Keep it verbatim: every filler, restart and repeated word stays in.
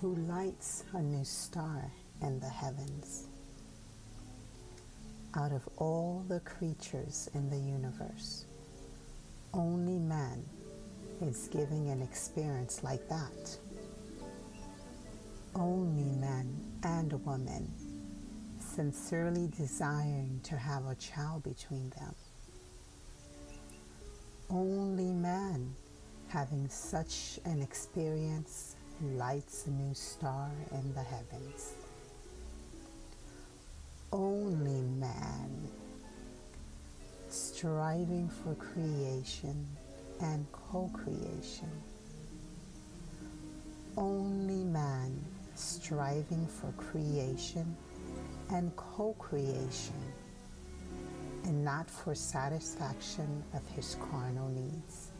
who lights a new star in the heavens. Out of all the creatures in the universe, only man is giving an experience like that. Only man and a woman sincerely desiring to have a child between them. Only man having such an experience lights a new star in the heavens. Only man striving for creation and co-creation. Only man striving for creation and co-creation, and not for satisfaction of his carnal needs.